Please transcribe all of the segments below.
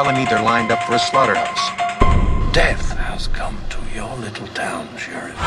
telling me they're lined up for a slaughterhouse. Death has come to your little town, Sheriff.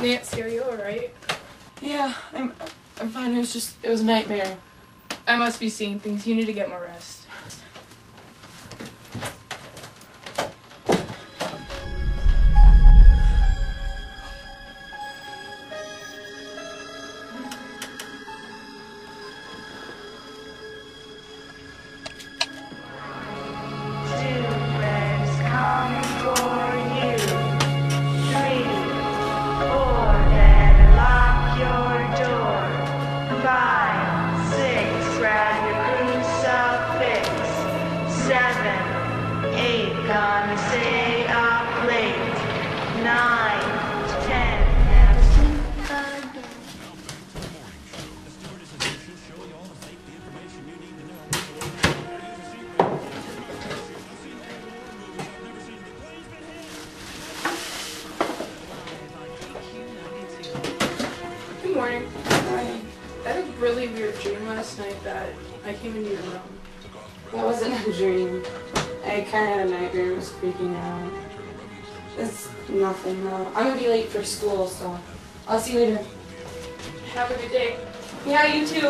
Didn't scare you, alright? Yeah, I'm fine. It was a nightmare. I must be seeing things. You need to get more rest. Gonna stay up late. 9, 10. Good morning. Hi. I had a really weird dream last night that I came into your room. That wasn't a dream. I kind of had a nightmare. I was freaking out. It's nothing though. I'm gonna be late for school, so I'll see you later. Have a good day. Yeah, you too.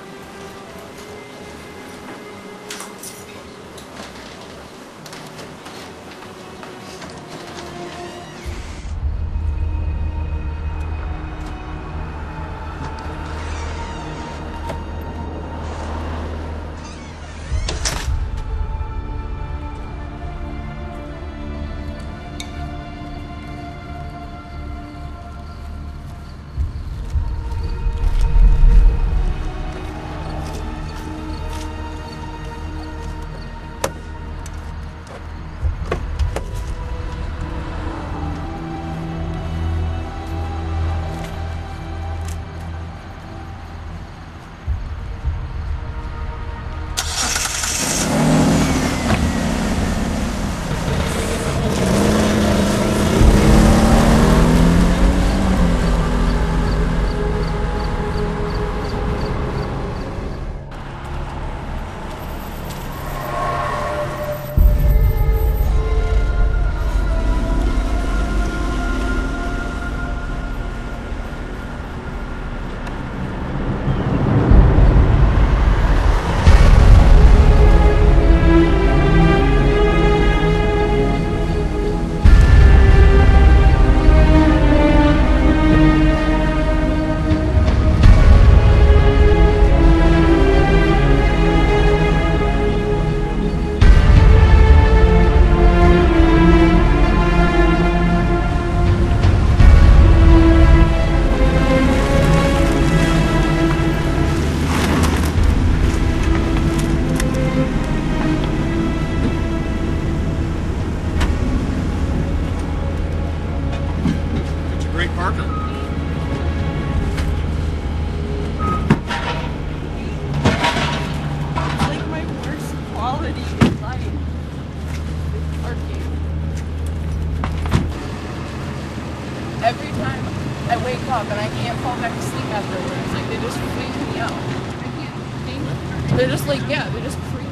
Every time I wake up and I can't fall back to sleep afterwards, like they just freak me out. I can't think. They're just like, yeah, they're just freak.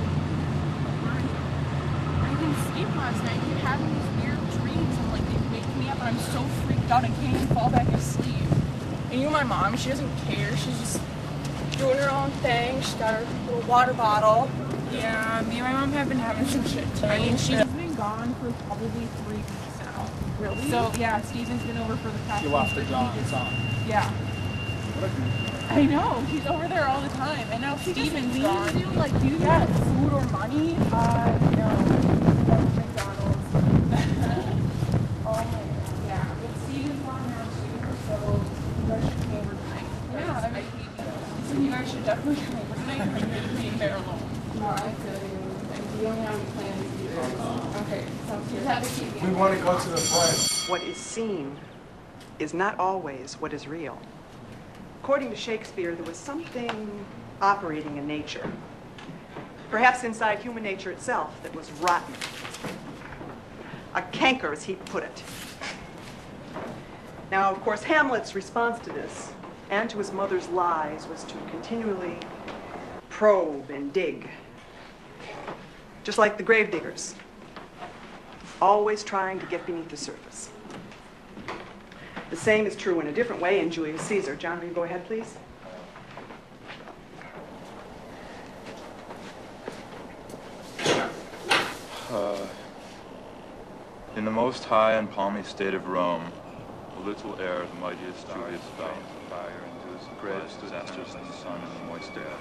I didn't sleep last night. I keep having these weird dreams and like they wake me up and I'm so freaked out I can't even fall back asleep. And you know my mom, she doesn't care. She's just doing her own thing. She's got her little water bottle. Yeah, me and my mom have been having some shit too. I mean, she's been gone for probably 3 weeks now. Really? So yeah, Steven's been over for the past. You lost the John's on. Yeah. I know, she's over there all the time, and now Steven's gone. You like, do you get food or money? No. McDonald's. Oh my god. Yeah, but Steven's gone now too, so you guys should come over tonight. Yeah, I hate you. So you guys should definitely come over tonight because I'm just being there alone. No, I feel you. And you don't have any plans either. Okay, sounds good. Have a seat. We want to go to the play. What is seen is not always what is real. According to Shakespeare, there was something operating in nature, perhaps inside human nature itself, that was rotten. A canker, as he put it. Now, of course, Hamlet's response to this and to his mother's lies was to continually probe and dig, just like the gravediggers, always trying to get beneath the surface. The same is true in a different way in Julius Caesar. John, will you go ahead, please? In the most high and palmy state of Rome, a little ere the mightiest Julius fell fire into his greatest disasters in the sun and the moist air.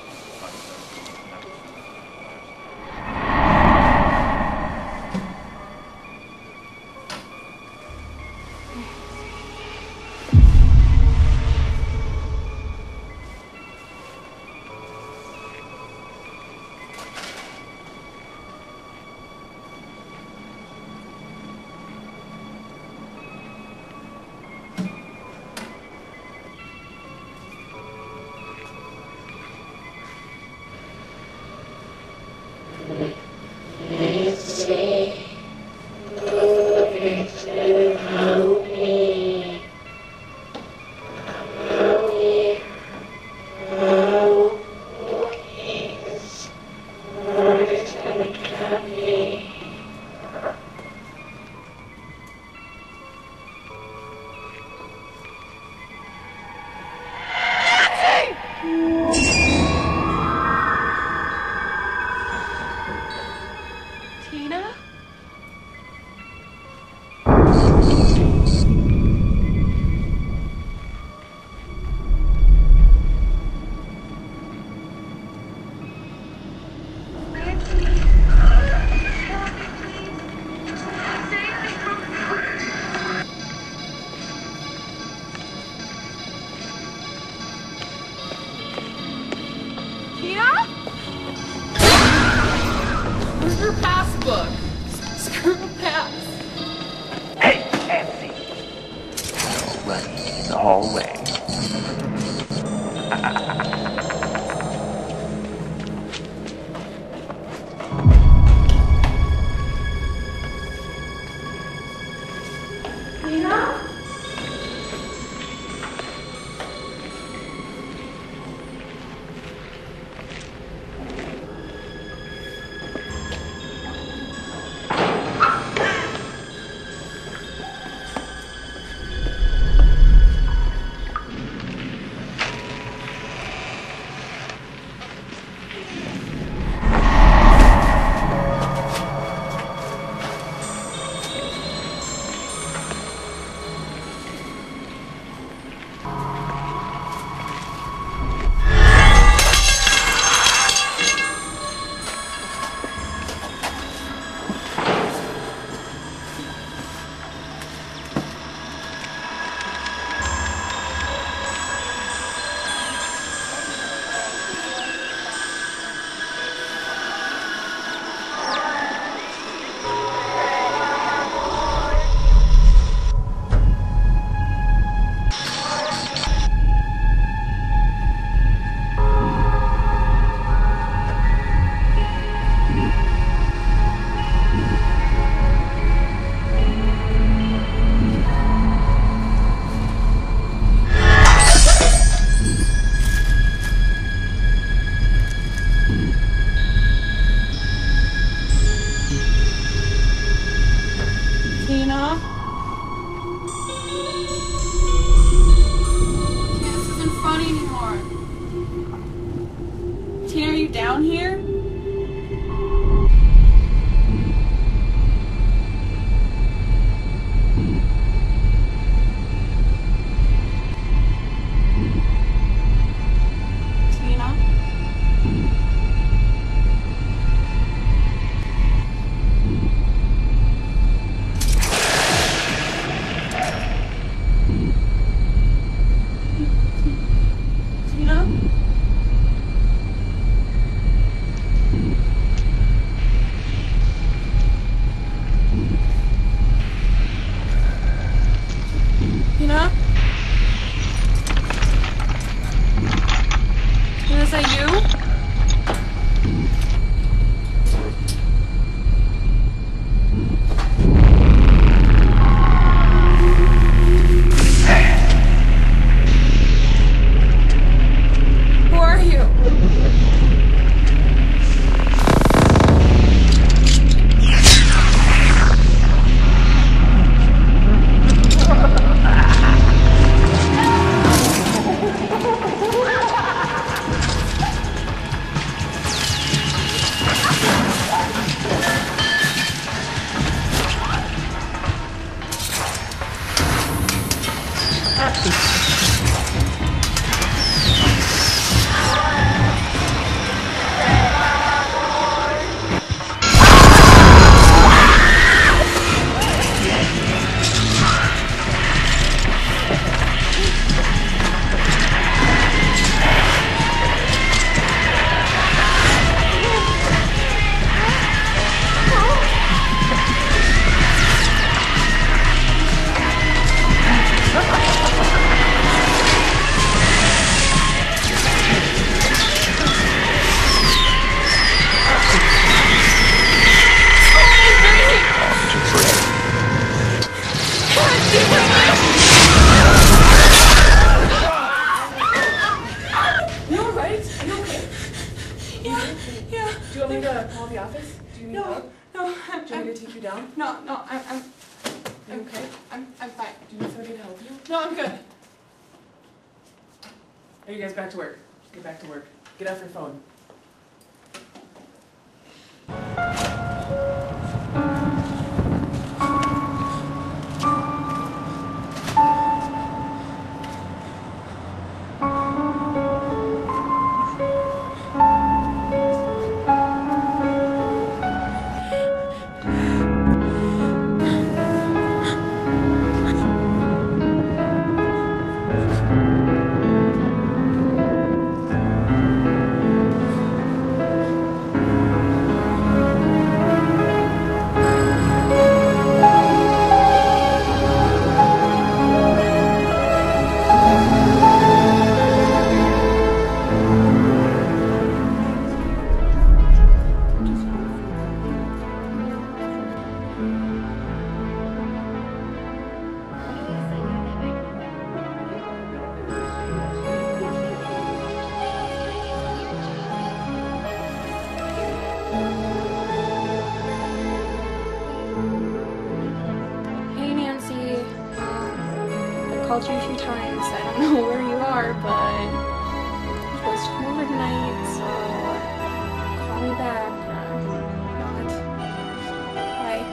Where's your passbook? Screw the pass. Hey, Nancy. No running in the hallway. Are you guys back to work? Get back to work. Get off your phone. Called you a few times. I don't know where you are, but you're supposed to come over tonight, so call me back. Not. Bye.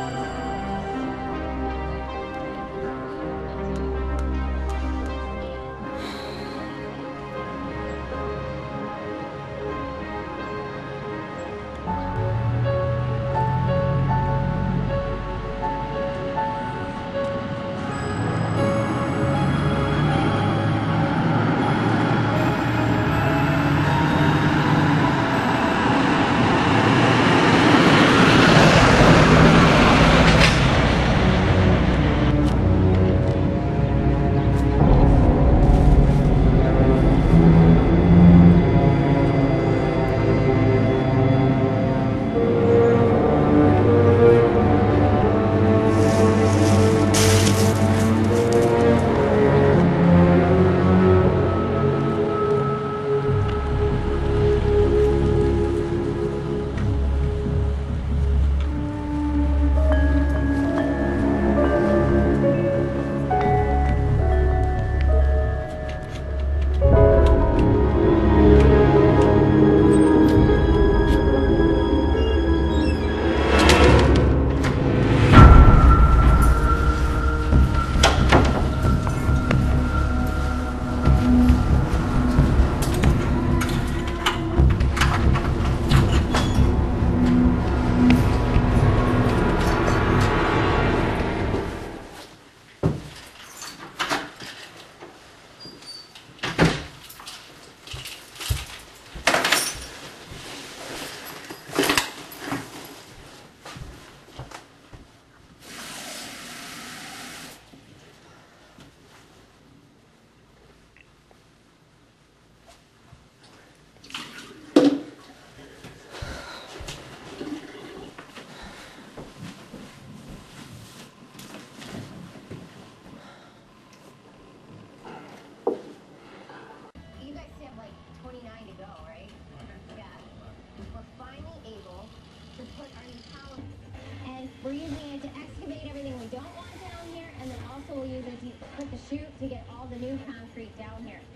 We're using it to excavate everything we don't want down here, and then also we'll use it to put the chute to get all the new concrete down here.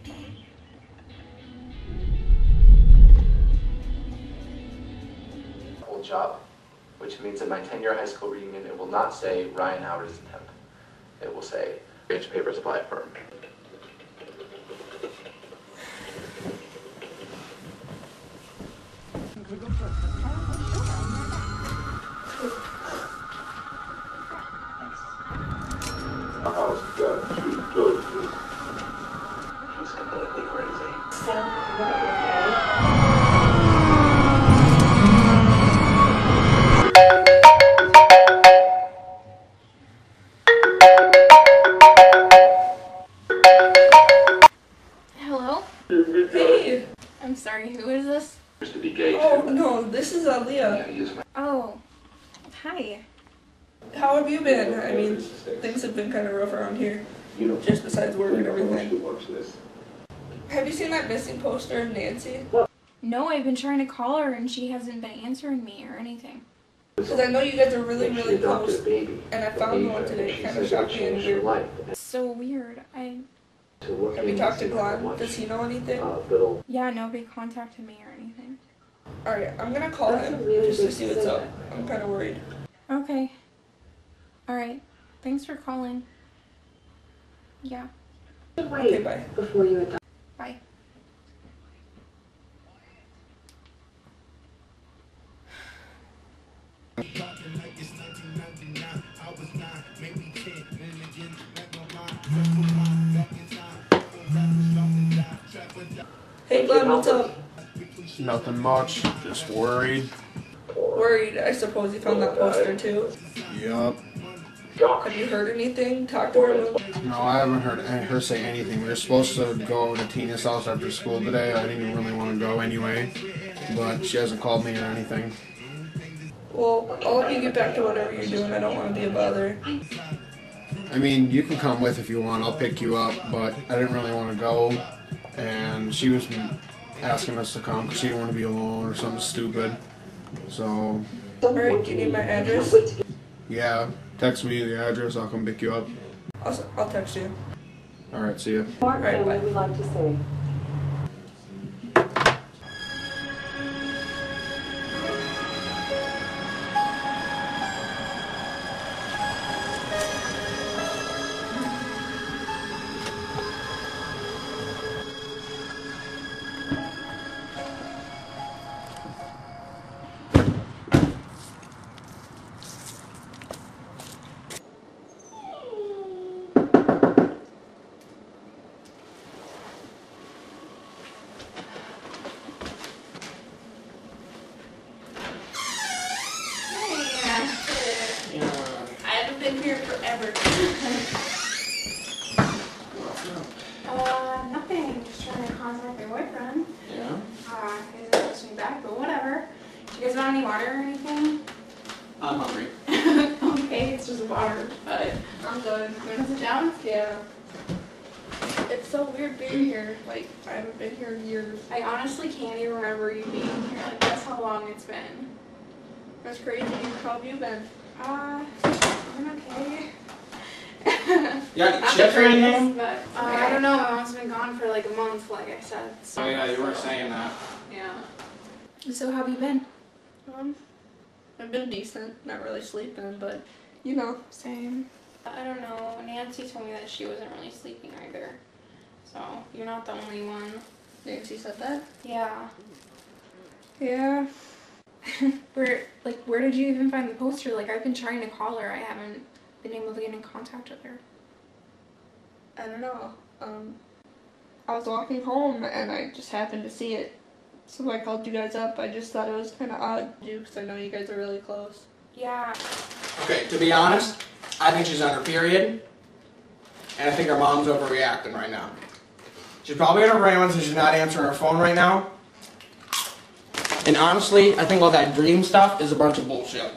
Old job, which means at my 10-year high school reunion, it will not say Ryan Howard is an imp. It will say Exchange Paper Supply Firm. House got 2 doses. She's completely crazy. Hello? Hey! I'm sorry, who is this? Mr. DK. Oh, no, this is Leah. Oh, hi. How have you been? I mean, things have been kind of rough around here. Just besides work and everything. Have you seen that missing poster of Nancy? No, I've been trying to call her and she hasn't been answering me or anything. Because I know you guys are really, really close. And I found one today. It kind of shocked me and weird. It's so weird. Have you talked to Glenn? Does he know anything? Yeah, nobody contacted me or anything. Alright, I'm gonna call him just to see what's up. I'm kind of worried. Okay. Alright. Thanks for calling. Yeah. Okay, bye. Bye. Hey Glenn, what's up? Nothing much, just worried. Worried, I suppose you found that poster too. Yup. Have you heard anything? Talked to her? No, I haven't heard her say anything. We were supposed to go to Tina's house after school today. I didn't really want to go anyway, but she hasn't called me or anything. Well, I'll let you get back to whatever you're doing. I don't want to be a bother. I mean, you can come with if you want. I'll pick you up, but I didn't really want to go. And she was asking us to come because she didn't want to be alone or something stupid. So. Alright, do you need my address? Yeah, text me the address. I'll come pick you up. I'll text you. Alright, see ya. Alright, bye. We like to say. I haven't been here forever. Nothing. Just trying to contact my boyfriend. Yeah? He hasn't texted me back, but whatever. Do you guys want any water or anything? I'm hungry. Okay, it's just water, but I'm good. You want to sit down? Yeah. It's so weird being here. Like, I haven't been here in years. I honestly can't even remember you being here. Like, that's how long it's been. That's crazy. How have you been? I'm okay. Yeah, Not check the her in greatest, there. but I don't know. My mom's been gone for like a month, like I said. So. Oh yeah, you were saying that. Yeah. So how have you been? I've been decent. Not really sleeping, but you know. Same. I don't know. Nancy told me that she wasn't really sleeping either. So you're not the only one. Nancy said that? Yeah. Yeah. Where did you even find the poster? Like, I've been trying to call her. I haven't been able to get in contact with her. I don't know. I was walking home and I just happened to see it. So I called you guys up. I just thought it was kind of odd because I know you guys are really close. Yeah. Okay, to be honest, I think she's on her period. And I think her mom's overreacting right now. She's probably in her brain so she's not answering her phone right now. And honestly, I think all that dream stuff is a bunch of bullshit.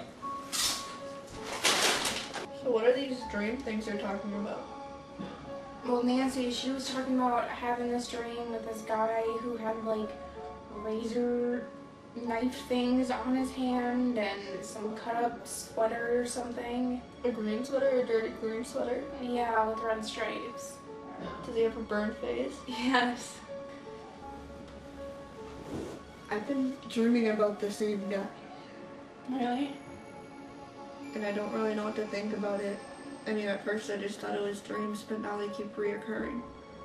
So what are these dream things you're talking about? Well, Nancy, she was talking about having this dream with this guy who had, like, razor knife things on his hand and some cut-up sweater or something. A green sweater? A dirty green sweater? Yeah, with red stripes. Does he have a burned face? Yes. I've been dreaming about the same guy. Really? And I don't really know what to think about it. I mean, at first I just thought it was dreams, but now they keep reoccurring.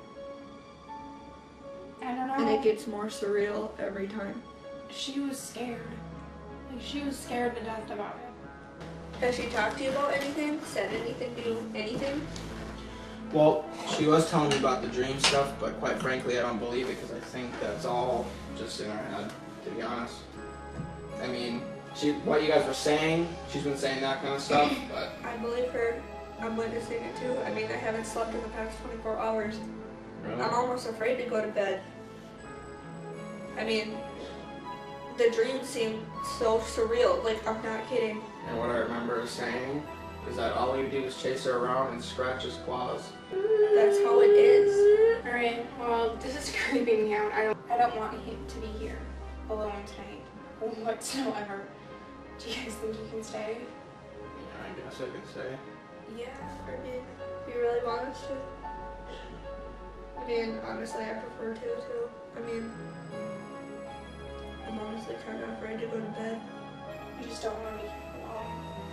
I don't know. And it gets more surreal every time. She was scared. Like, she was scared to death about it. Has she talked to you about anything? Said anything to you? Anything? Well, she was telling me about the dream stuff, but quite frankly, I don't believe it because I think that's all just in her head, to be honest. I mean, what you guys were saying, she's been saying that kind of stuff, but... I believe her. I'm witnessing it too. I mean, I haven't slept in the past 24 hours. Really? I'm almost afraid to go to bed. I mean, the dreams seem so surreal. Like, I'm not kidding. And what I remember her saying is that all you do is chase her around and scratch his claws. That's how it is. Alright, well, this is creeping me out. I don't want him to be here alone tonight whatsoever. Do you guys think he can stay? Yeah, I guess I could say. Yeah, I mean, if you really want us to. I mean, honestly, I prefer to, too. I mean, I'm honestly kind of afraid to go to bed. I just don't want to be alone.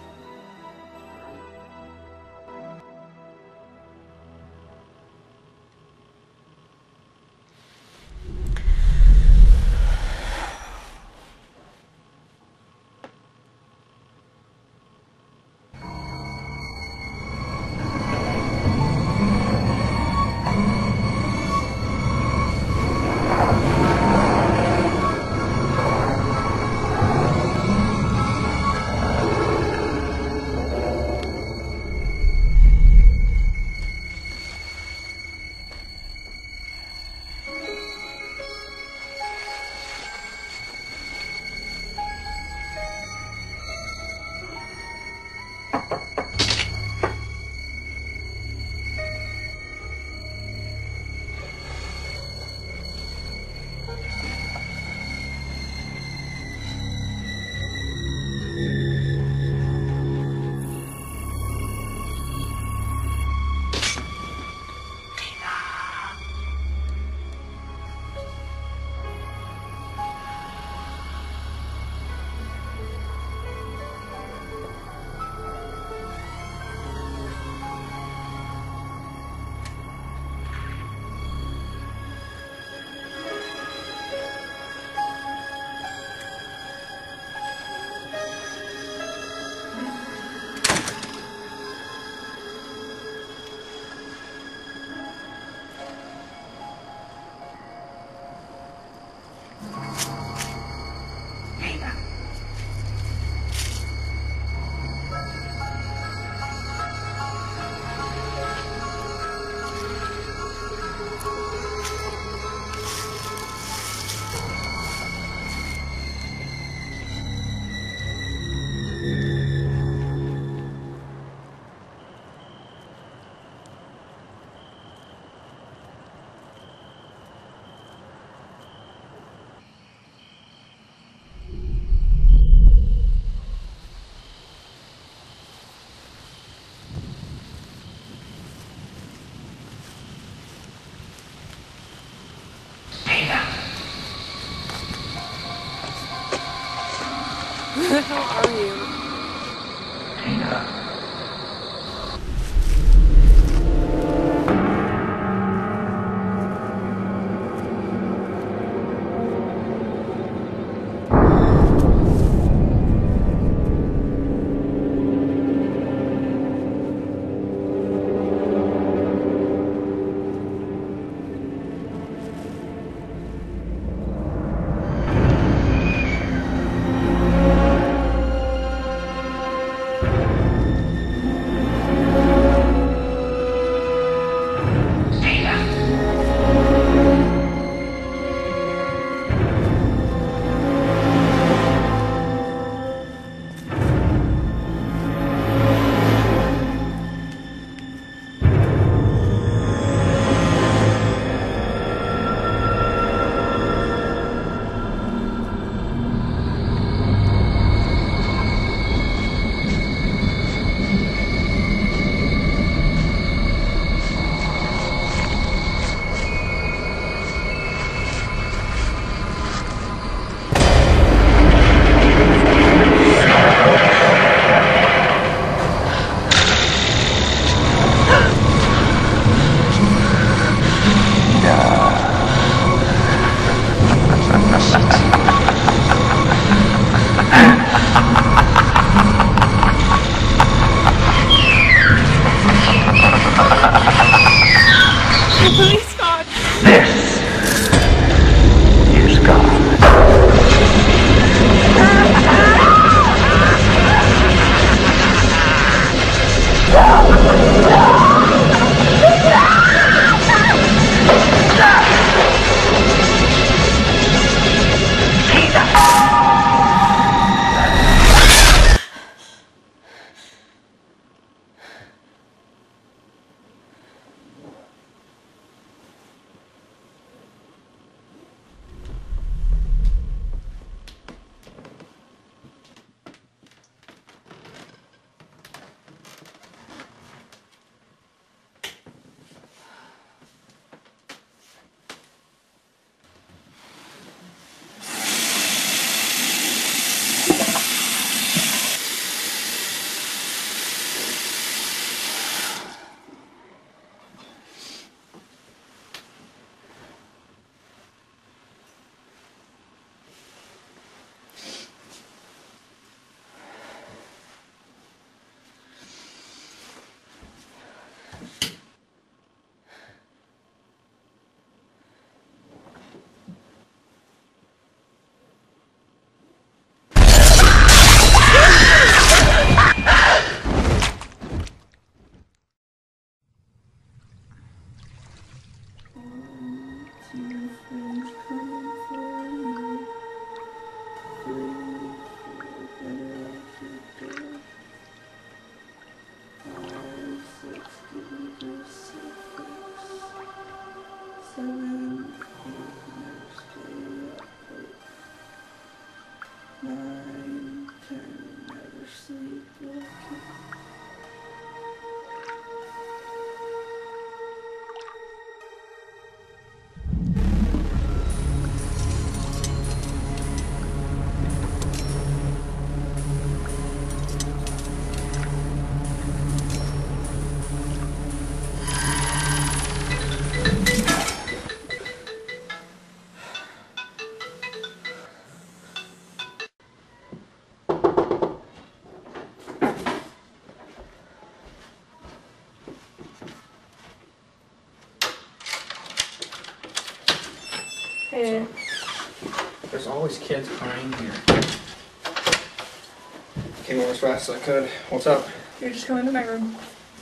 Who the hell are you? This is God. Hey. There's always kids crying here. Came over as fast as I could. What's up? You're just going to my room.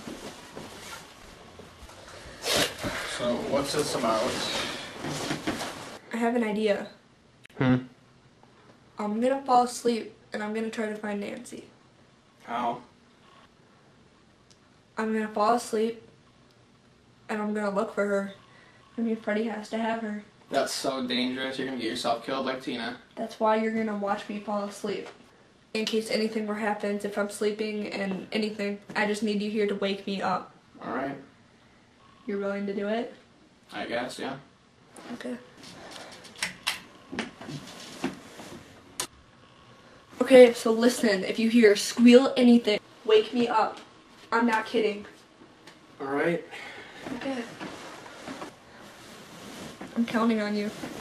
So, what's this about? I have an idea. I'm gonna fall asleep and I'm gonna try to find Nancy. How? I'm gonna fall asleep and I'm gonna look for her. I mean, Freddy has to have her. That's so dangerous. You're gonna get yourself killed like Tina. That's why you're gonna watch me fall asleep. In case anything more happens, if I'm sleeping and anything, I just need you here to wake me up. Alright. You're willing to do it? I guess, yeah. Okay. Okay, so listen, if you hear squeal anything, wake me up. I'm not kidding. Alright. Okay. I'm counting on you.